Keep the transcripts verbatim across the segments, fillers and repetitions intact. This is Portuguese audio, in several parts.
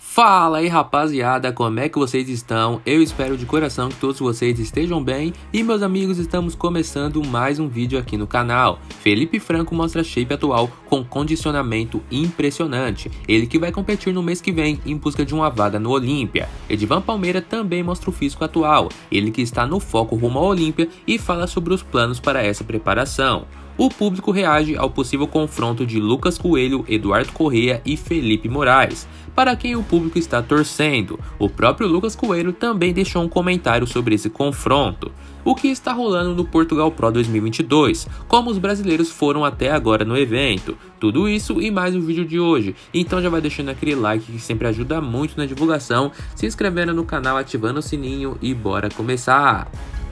Fala aí rapaziada, como é que vocês estão? Eu espero de coração que todos vocês estejam bem. E meus amigos, estamos começando mais um vídeo aqui no canal. Felipe Franco mostra shape atual com condicionamento impressionante. Ele que vai competir no mês que vem em busca de uma vaga no Olímpia. Edivan Palmeira também mostra o físico atual. Ele que está no foco rumo ao Olímpia e fala sobre os planos para essa preparação. O público reage ao possível confronto de Lucas Coelho, Eduardo Corrêa e Felipe Moraes, para quem o público está torcendo. O próprio Lucas Coelho também deixou um comentário sobre esse confronto. O que está rolando no Portugal Pro dois mil e vinte e dois, como os brasileiros foram até agora no evento. Tudo isso e mais no vídeo de hoje, então já vai deixando aquele like que sempre ajuda muito na divulgação, se inscrevendo no canal, ativando o sininho e bora começar!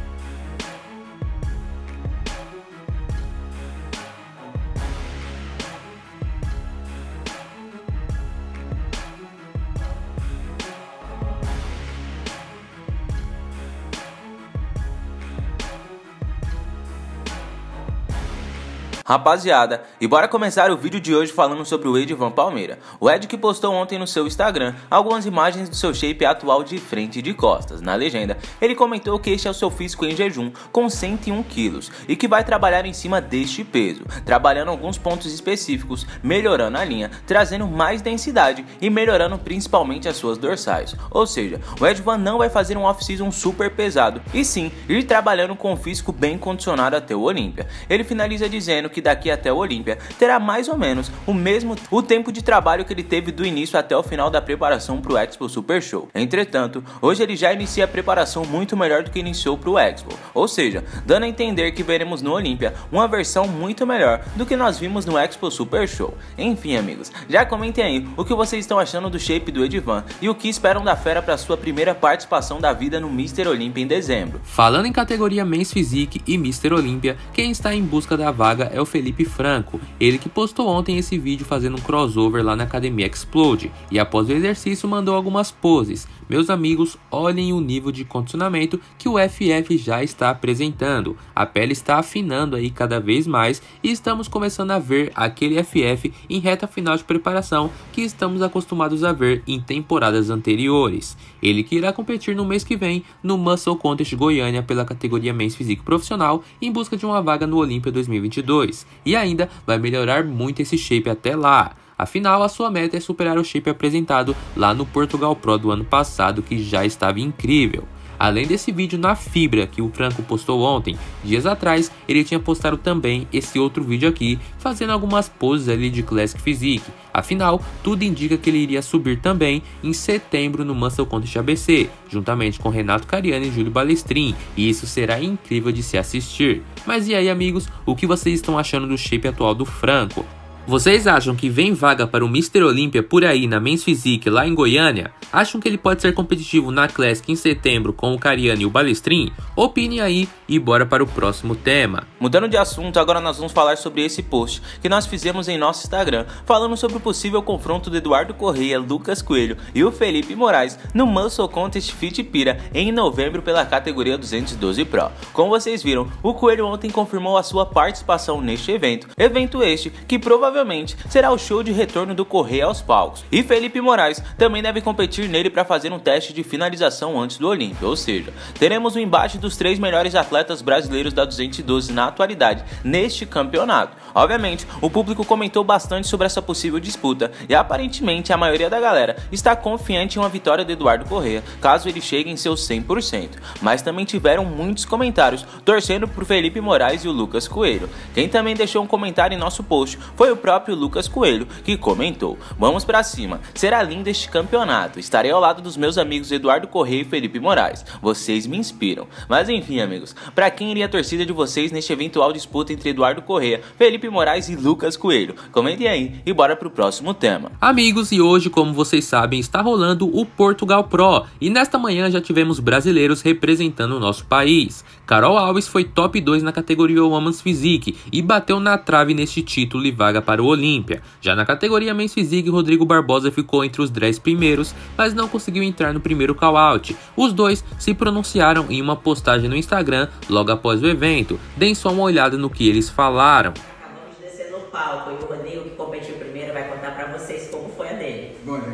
Rapaziada, e bora começar o vídeo de hoje falando sobre o Edivan Palmeira. O Ed que postou ontem no seu Instagram algumas imagens do seu shape atual de frente e de costas. Na legenda, ele comentou que este é o seu físico em jejum com cento e um quilos e que vai trabalhar em cima deste peso, trabalhando alguns pontos específicos, melhorando a linha, trazendo mais densidade e melhorando principalmente as suas dorsais. Ou seja, o Edivan não vai fazer um off-season super pesado, e sim ir trabalhando com o físico bem condicionado até o Olímpia. Ele finaliza dizendo que daqui até o Olímpia terá mais ou menos o mesmo o tempo de trabalho que ele teve do início até o final da preparação para o Expo Super Show. Entretanto, hoje ele já inicia a preparação muito melhor do que iniciou para o Expo, ou seja, dando a entender que veremos no Olímpia uma versão muito melhor do que nós vimos no Expo Super Show. Enfim, amigos, já comentem aí o que vocês estão achando do shape do Edivan e o que esperam da fera para sua primeira participação da vida no Mister Olímpia em dezembro. Falando em categoria Men's Physique e Mister Olímpia, quem está em busca da vaga é o Felipe Franco, ele que postou ontem esse vídeo fazendo um crossover lá na Academia Explode e após o exercício mandou algumas poses. Meus amigos, olhem o nível de condicionamento que o F F já está apresentando. A pele está afinando aí cada vez mais e estamos começando a ver aquele F F em reta final de preparação que estamos acostumados a ver em temporadas anteriores. Ele que irá competir no mês que vem no Muscle Contest Goiânia pela categoria Men's Physique Profissional em busca de uma vaga no Olímpia dois mil e vinte e dois. E ainda vai melhorar muito esse shape até lá. Afinal, a sua meta é superar o shape apresentado lá no Portugal Pro do ano passado, que já estava incrível. Além desse vídeo na fibra que o Franco postou ontem, dias atrás, ele tinha postado também esse outro vídeo aqui, fazendo algumas poses ali de Classic Physique. Afinal, tudo indica que ele iria subir também em setembro no Muscle Contest A B C, juntamente com Renato Cariani e Júlio Balestrin, e isso será incrível de se assistir. Mas e aí, amigos, o que vocês estão achando do shape atual do Franco? Vocês acham que vem vaga para o Mister Olímpia por aí na Men's Physique lá em Goiânia? Acham que ele pode ser competitivo na Classic em setembro com o Cariani e o Balestrin? Opinem aí e bora para o próximo tema. Mudando de assunto, agora nós vamos falar sobre esse post que nós fizemos em nosso Instagram, falando sobre o possível confronto do Eduardo Corrêa, Lucas Coelho e o Felipe Moraes no Muscle Contest Fit Pira em novembro pela categoria duzentos e doze Pro. Como vocês viram, o Coelho ontem confirmou a sua participação neste evento, evento este que provavelmente será o show de retorno do Corrêa aos palcos. E Felipe Moraes também deve competir nele para fazer um teste de finalização antes do Olímpia, ou seja, teremos o embate dos três melhores atletas brasileiros da duzentos e doze na atualidade neste campeonato. Obviamente, o público comentou bastante sobre essa possível disputa e aparentemente a maioria da galera está confiante em uma vitória do Eduardo Corrêa, caso ele chegue em seus cem por cento. Mas também tiveram muitos comentários torcendo por Felipe Moraes e o Lucas Coelho. Quem também deixou um comentário em nosso post foi o próprio Lucas Coelho, que comentou: "Vamos pra cima, será lindo este campeonato, estarei ao lado dos meus amigos Eduardo Corrêa e Felipe Moraes, vocês me inspiram." Mas enfim, amigos, pra quem iria a torcida de vocês neste eventual disputa entre Eduardo Corrêa, Felipe Moraes e Lucas Coelho? Comentem aí e bora pro próximo tema. Amigos, e hoje, como vocês sabem, está rolando o Portugal Pro e nesta manhã já tivemos brasileiros representando o nosso país. Carol Alves foi top dois na categoria Women's Physique e bateu na trave neste título e vaga para o Olímpia. Já na categoria Men's Physique, Rodrigo Barbosa ficou entre os dez primeiros, mas não conseguiu entrar no primeiro call-out. Os dois se pronunciaram em uma postagem no Instagram logo após o evento. Deem só uma olhada no que eles falaram. Acabamos de descer no palco e o Rodrigo, que competiu primeiro, vai contar pra vocês como foi a dele. Bom, gente, fiquei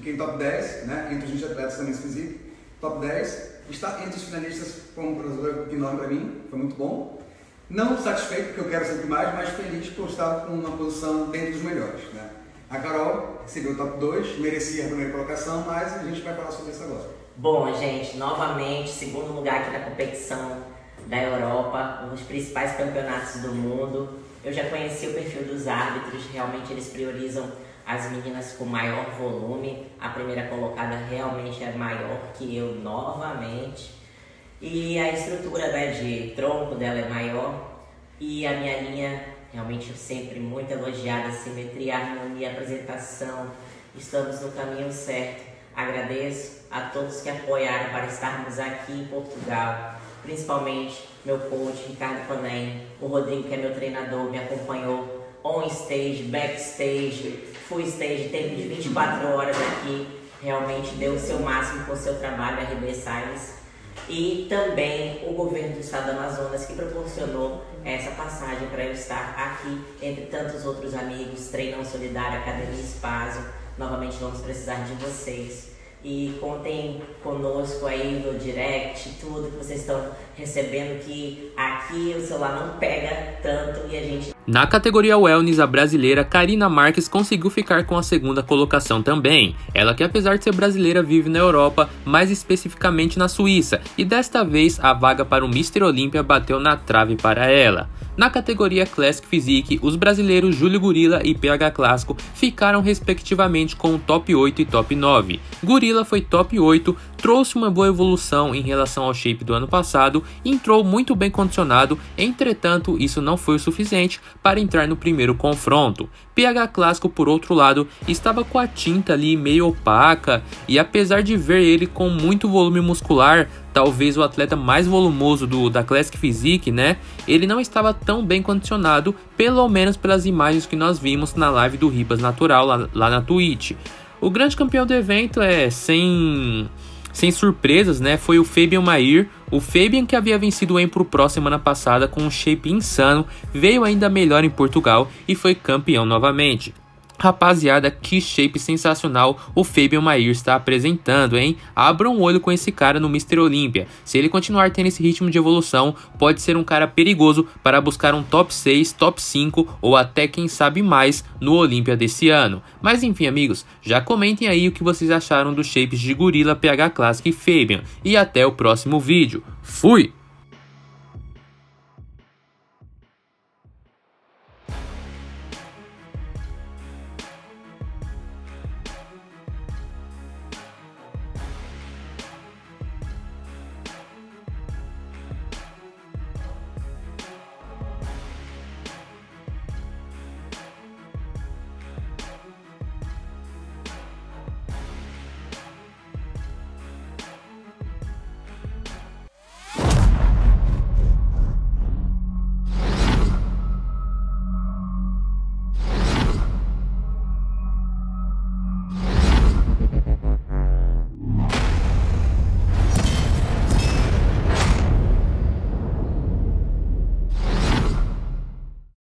fiquei em top dez, né? Entre os vinte atletas da Men's Physique, top dez. Estar entre os finalistas foi um crossover enorme para mim, foi muito bom. Não satisfeito, porque eu quero sempre mais, mas feliz por estar com uma posição dentro dos melhores, né? A Carol recebeu o top dois, merecia a primeira colocação, mas a gente vai falar sobre isso agora. Bom, gente, novamente, segundo lugar aqui na competição da Europa, um dos principais campeonatos do mundo. Eu já conheci o perfil dos árbitros, realmente eles priorizam as meninas com maior volume. A primeira colocada realmente é maior que eu novamente. E a estrutura, né, de tronco dela é maior. E a minha linha, realmente sempre muito elogiada, simetria, harmonia, apresentação. Estamos no caminho certo. Agradeço a todos que apoiaram para estarmos aqui em Portugal. Principalmente meu coach, Ricardo Panem, o Rodrigo, que é meu treinador, me acompanhou on stage, backstage, full stage, tempo de vinte e quatro horas aqui, realmente deu o seu máximo com o seu trabalho, R B Science. E também o governo do estado do Amazonas, que proporcionou essa passagem para eu estar aqui, entre tantos outros amigos, Treinão Solidário, Academia Espaço. Novamente vamos precisar de vocês. E contem conosco aí no direct, tudo que vocês estão recebendo, que aqui o celular não pega tanto e a gente... Na categoria Wellness, a brasileira Karina Marques conseguiu ficar com a segunda colocação também. Ela que, apesar de ser brasileira, vive na Europa, mais especificamente na Suíça, e desta vez a vaga para o mister Olímpia bateu na trave para ela. Na categoria Classic Physique, os brasileiros Júlio Gurila e P H Clássico ficaram respectivamente com o top oito e top nove. Gurila foi top oito, trouxe uma boa evolução em relação ao shape do ano passado e entrou muito bem condicionado, entretanto isso não foi o suficiente para entrar no primeiro confronto. P H Clássico, por outro lado, estava com a tinta ali meio opaca e apesar de ver ele com muito volume muscular, talvez o atleta mais volumoso do, da Classic Physique, né? Ele não estava tão bem condicionado, pelo menos pelas imagens que nós vimos na live do Ribas Natural lá, lá na Twitch. O grande campeão do evento é sem... Sem surpresas, né? Foi o Fabian Mayer. O Fabian, que havia vencido o Empro Pro semana passada com um shape insano, veio ainda melhor em Portugal e foi campeão novamente. Rapaziada, que shape sensacional o Fabian Mayer está apresentando, hein? Abra um olho com esse cara no mister Olímpia. Se ele continuar tendo esse ritmo de evolução, pode ser um cara perigoso para buscar um top seis, top cinco ou até quem sabe mais no Olímpia desse ano. Mas enfim, amigos, já comentem aí o que vocês acharam dos shapes de Gurila, P H Classic e Fabian. E até o próximo vídeo. Fui!